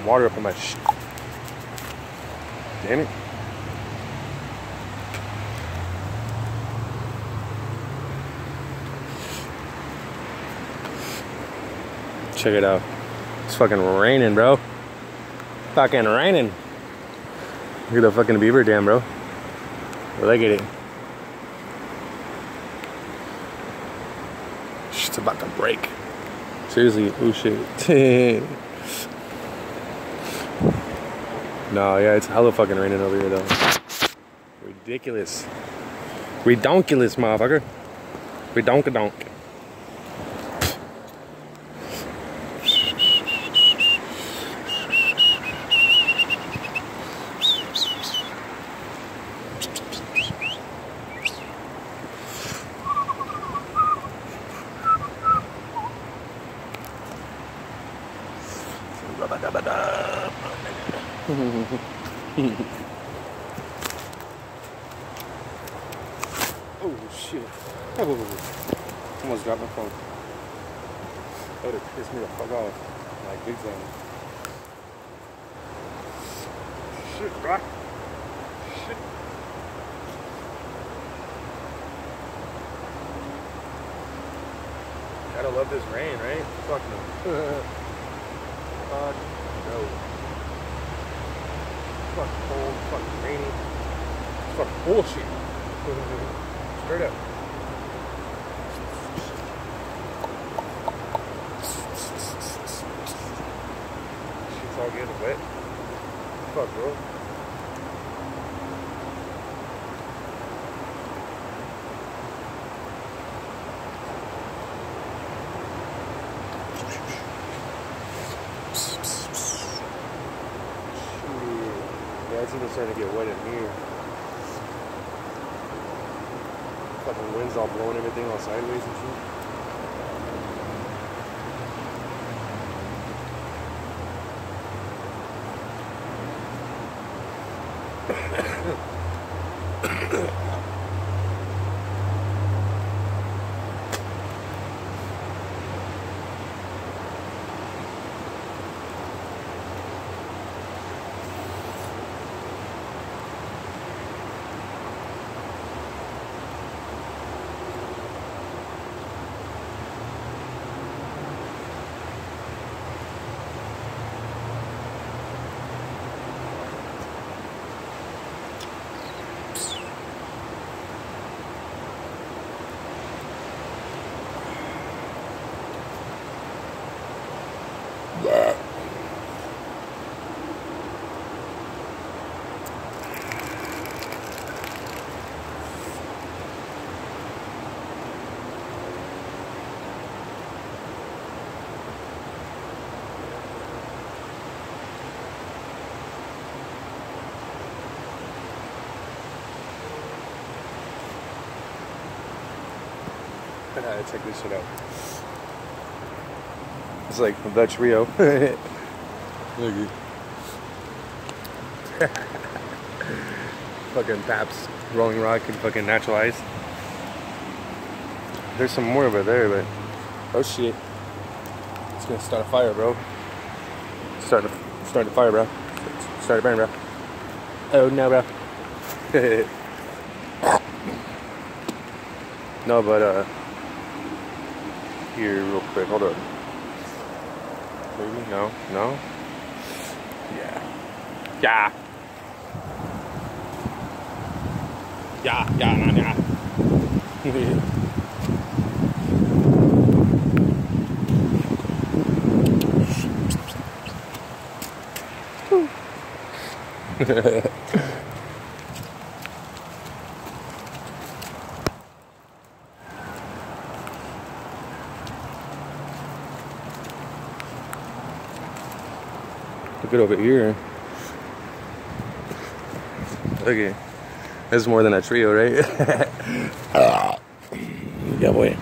fucking water up in my shit. Damn it. Check it out. It's fucking raining, bro. Fucking raining. Look at the fucking beaver dam, bro. Look at it. Shit's about to break. Seriously, oh shit. No, yeah, it's hella fucking raining over here though. Ridiculous. Redonkulous, motherfucker. Redonkadonk. Oh shit. Oh. Almost dropped my phone. That would have pissed me the fuck off. Like big time. Shit, bro. Shit. Gotta love this rain, right? Fuck no. Fuck no. Fuck cold, fuck rainy. Fuck bullshit. Straight up. Shit's all getting wet. Fuck, bro. Yeah, it's even starting to get wet in here. Fucking wind's all blowing everything all sideways and shit. I gotta check this shit out. It's like the Dutch Rio. Look at fucking Pabst Rolling Rock and fucking natural ice. There's some more over there, but oh shit. It's gonna start a fire, bro. Start a fire, bro. Start a burn, bro. Oh no, bro. No, but here real quick, hold up. Maybe? No? Yeah. Yeah. Look at over here. Okay, this is more than a trio, right? Yeah, boy.